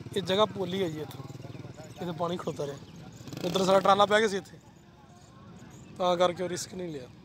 ये जगह पोली है जी, इतों पानी खड़ोता रहा, उधर सारा ट्राला पै गया सी इत्थे, तां करके रिस्क नहीं लिया।